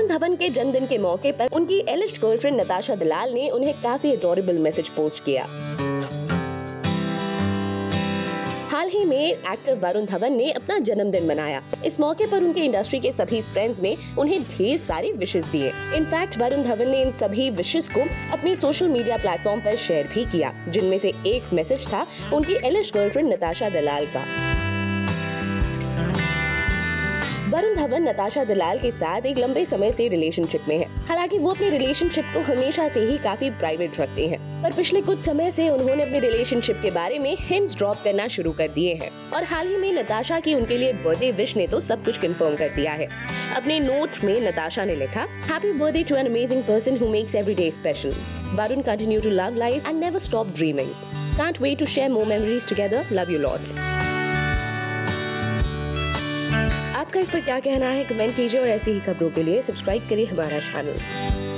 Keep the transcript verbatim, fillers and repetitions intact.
वरुण धवन के जन्मदिन के मौके पर उनकी एलिस्ट गर्लफ्रेंड नताशा दलाल ने उन्हें काफी एडोरेबल मैसेज पोस्ट किया। हाल ही में एक्टर वरुण धवन ने अपना जन्मदिन मनाया। इस मौके पर उनके इंडस्ट्री के सभी फ्रेंड्स ने उन्हें ढेर सारे विशेस दिए। इनफैक्ट वरुण धवन ने इन सभी विशेस को अपने सोशल मीडिया प्लेटफॉर्म पर शेयर भी किया, जिनमें से एक मैसेज था उनकी एलिस्ट गर्लफ्रेंड नताशा दलाल का। वरुण धवन नताशा दलाल के साथ एक लंबे समय से रिलेशनशिप में है। हालांकि वो अपने रिलेशनशिप को हमेशा से ही काफी प्राइवेट रखते हैं, पर पिछले कुछ समय से उन्होंने अपने रिलेशनशिप के बारे में हिंट्स ड्रॉप करना शुरू कर दिए हैं। और हाल ही में नताशा की उनके लिए बर्थडे विश ने तो सब कुछ कंफर्म कर दिया है। अपने नोट में नताशा ने लिखा, happy birthday to an amazing person who makes every day special. Varun continue to love life and never stop dreaming. Can't wait to share more memories together. Love you lots. आपका इस पर क्या कहना है comment कीजिए और ऐसी ही खबरों के लिए सब्सक्राइब करिए हमारा चैनल।